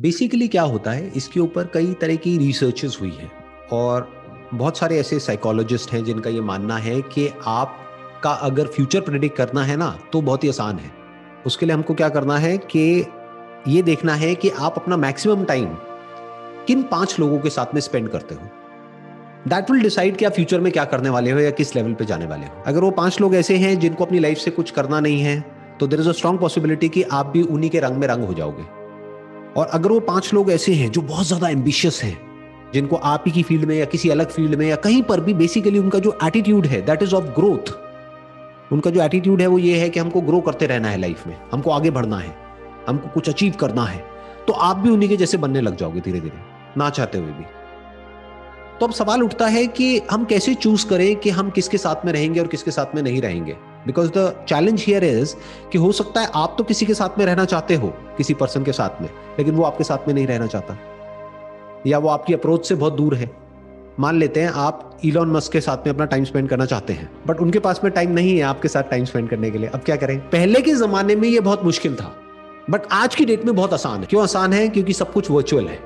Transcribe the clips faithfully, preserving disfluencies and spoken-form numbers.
Basically क्या होता है, इसके ऊपर कई तरह की रिसर्चेस हुई हैं और बहुत सारे ऐसे साइकोलॉजिस्ट हैं जिनका ये मानना है कि आपका अगर फ्यूचर प्रेडिक्ट करना है ना तो बहुत ही आसान है। उसके लिए हमको क्या करना है कि ये देखना है कि आप अपना मैक्सिमम टाइम किन पांच लोगों के साथ में स्पेंड करते हो। दैट विल डिसाइड कि आप फ्यूचर में क्या करने वाले हो या किस लेवल पे जाने वाले हो। अगर वो पांच लोग ऐसे हैं जिनको अपनी लाइफ से कुछ करना नहीं है तो there is a strong possibility कि आप भी उन्हीं के रंग में रंग हो जाओगे। और अगर वो पांच लोग ऐसे हैं जो बहुत ज्यादा एम्बिशियस हैं, जिनको आप ही की फील्ड में या किसी अलग फील्ड में या कहीं पर भी बेसिकली उनका जो एटीट्यूड है दैट इज ऑफ ग्रोथ, उनका जो एटीट्यूड है वो ये है कि हमको ग्रो करते रहना है लाइफ में, हमको आगे बढ़ना है, हमको कुछ अचीव करना है, तो आप भी उन्हीं के जैसे बनने लग जाओगे धीरे धीरे, ना चाहते हुए भी। तो अब सवाल उठता है कि हम कैसे चूज करें कि हम किसके साथ में रहेंगे और किसके साथ में नहीं रहेंगे। Because the challenge here is कि हो सकता है आप तो किसी के साथ में रहना चाहते हो, किसी पर्सन के साथ में, लेकिन वो आपके साथ में नहीं रहना चाहता या वो आपकी अप्रोच से बहुत दूर है। मान लेते हैं आप इलॉन मस्क के साथ में अपना टाइम स्पेंड करना चाहते हैं बट उनके पास में टाइम नहीं है आपके साथ टाइम स्पेंड करने के लिए। अब क्या करें? पहले के जमाने में ये बहुत मुश्किल था बट आज की डेट में बहुत आसान है। क्यों आसान है? क्योंकि सब कुछ वर्चुअल है।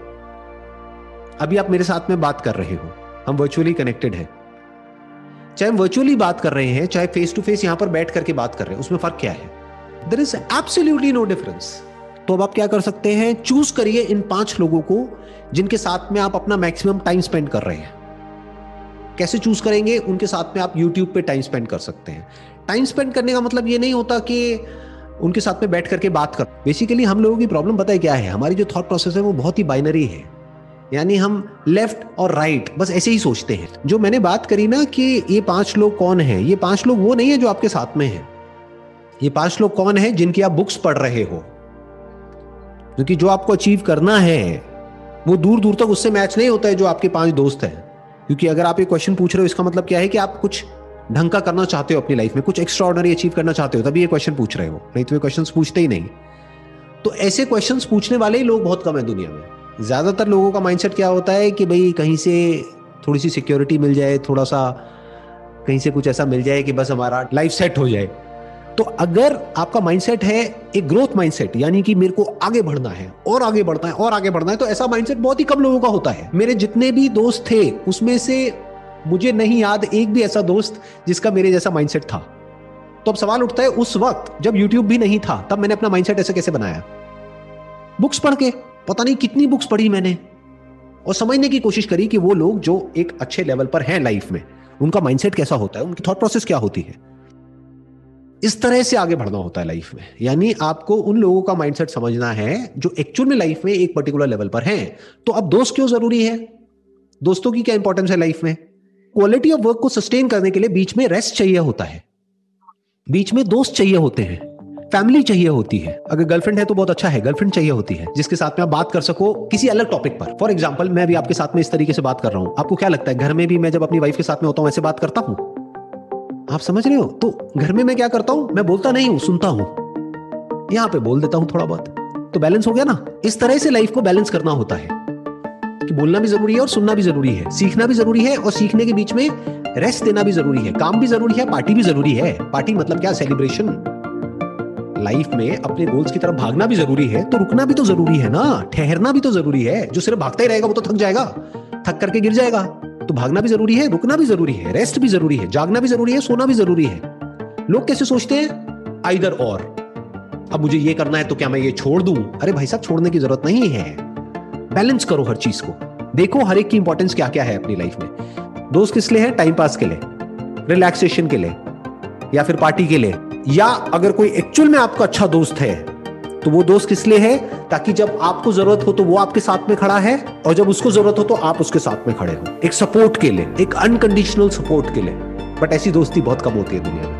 अभी आप मेरे साथ में बात कर रहे हो, हम वर्चुअली कनेक्टेड हैं। चाहे हम वर्चुअली बात कर रहे हैं चाहे फेस टू फेस यहां पर बैठ करके बात कर रहे हैं, उसमें फर्क क्या है? There is absolutely no difference. तो अब आप क्या कर सकते हैं? चूज करिए इन पांच लोगों को जिनके साथ में आप अपना मैक्सिमम टाइम स्पेंड कर रहे हैं। कैसे चूज करेंगे? उनके साथ में आप यूट्यूब पे टाइम स्पेंड कर सकते हैं। टाइम स्पेंड करने का मतलब ये नहीं होता कि उनके साथ में बैठ करके बात कर। बेसिकली हम लोगों की प्रॉब्लम पता है क्या है? हमारी जो थॉट प्रोसेस है वो बहुत ही बाइनरी है, यानी हम लेफ्ट और राइट बस ऐसे ही सोचते हैं। जो मैंने बात करी ना कि ये पांच लोग कौन हैं, ये पांच लोग वो नहीं है जो आपके साथ में हैं। ये पांच लोग कौन हैं? जिनकी आप बुक्स पढ़ रहे हो, क्योंकि जो आपको अचीव करना है वो दूर दूर तक उससे मैच नहीं होता है जो आपके पांच दोस्त हैं। क्योंकि अगर आप ये क्वेश्चन पूछ रहे हो इसका मतलब क्या है कि आप कुछ ढंग का करना चाहते हो अपनी लाइफ में, कुछ एक्स्ट्राऑर्डिनरी अचीव करना चाहते हो, तभी ये क्वेश्चन पूछ रहे हो, नहीं तो ये क्वेश्चन पूछते ही नहीं। तो ऐसे क्वेश्चन पूछने वाले ही लोग बहुत कम है दुनिया में। ज्यादातर लोगों का माइंडसेट क्या होता है कि भाई कहीं से थोड़ी सी सिक्योरिटी मिल जाए, थोड़ा सा कहीं से कुछ ऐसा मिल जाए कि बस हमारा लाइफ सेट हो जाए। तो अगर आपका माइंडसेट है एक ग्रोथ माइंडसेट, यानी कि मेरे को आगे बढ़ना है और आगे बढ़ना है और आगे बढ़ना है, तो ऐसा माइंडसेट बहुत ही कम लोगों का होता है। मेरे जितने भी दोस्त थे उसमें से मुझे नहीं याद एक भी ऐसा दोस्त जिसका मेरे जैसा माइंडसेट था। तो अब सवाल उठता है उस वक्त जब यूट्यूब भी नहीं था तब मैंने अपना माइंडसेट ऐसे कैसे बनाया? बुक्स पढ़ के। पता नहीं कितनी बुक्स पढ़ी मैंने और समझने की कोशिश करी कि वो लोग जो एक अच्छे लेवल पर हैं लाइफ में, उनका माइंडसेट कैसा होता है, उनकी थॉट प्रोसेस क्या होती है। इस तरह से आगे बढ़ना होता है लाइफ में। यानी आपको उन लोगों का माइंडसेट समझना है जो एक्चुअल में लाइफ में एक पर्टिकुलर लेवल पर हैं। तो अब दोस्त क्यों जरूरी है? दोस्तों की क्या इंपॉर्टेंस है लाइफ में? क्वालिटी ऑफ वर्क को सस्टेन करने के लिए बीच में रेस्ट चाहिए होता है, बीच में दोस्त चाहिए होते हैं, फैमिली चाहिए होती है। अगर गर्लफ्रेंड है तो बहुत अच्छा है, गर्लफ्रेंड चाहिए होती है जिसके साथ में आप बात कर सको किसी अलग टॉपिक पर। फॉर एग्जांपल मैं भी आपके साथ में इस तरीके से बात कर रहा हूं, आपको क्या लगता है घर में भी मैं जब अपनी वाइफ के साथ में होता हूं ऐसे बात करता हूं? आप समझ रहे हो? तो घर में मैं क्या करता हूं? मैं बोलता नहीं हूं, सुनता हूं। यहां पे बोल देता हूं थोड़ा बहुत, तो बैलेंस हो गया ना। इस तरह से लाइफ को बैलेंस करना होता है कि बोलना भी जरूरी है और सुनना भी जरूरी है, सीखना भी जरूरी है और सीखने के बीच में रेस्ट देना भी जरूरी है, काम भी जरूरी है, पार्टी भी जरूरी है। पार्टी मतलब क्या? सेलिब्रेशन। लाइफ में अपने गोल्स की तरफ भागना भी जरूरी है तो रुकना भी तो जरूरी है ना, ठहरना भी तो जरूरी है। जो सिर्फ भागता ही रहेगा वो तो थक जाएगा, थक करके गिर जाएगा। तो भागना भी जरूरी है, रुकना भी जरूरी है, रेस्ट भी जरूरी है, जागना भी जरूरी है, सोना भी जरूरी है। लोग कैसे सोचते हैं? आइदर और। अब मुझे ये करना है तो क्या मैं ये छोड़ दूं? अरे भाई साहब, छोड़ने की जरूरत नहीं है। बैलेंस करो हर चीज को, देखो हर एक की इंपॉर्टेंस क्या क्या है अपनी लाइफ में। दोस्त किस लिए है? टाइम पास के लिए, रिलैक्सेशन के लिए, या फिर पार्टी के लिए। या अगर कोई एक्चुअल में आपका अच्छा दोस्त है तो वो दोस्त किस लिए है? ताकि जब आपको जरूरत हो तो वो आपके साथ में खड़ा है और जब उसको जरूरत हो तो आप उसके साथ में खड़े हो, एक सपोर्ट के लिए, एक अनकंडीशनल सपोर्ट के लिए। बट ऐसी दोस्ती बहुत कम होती है दुनिया में।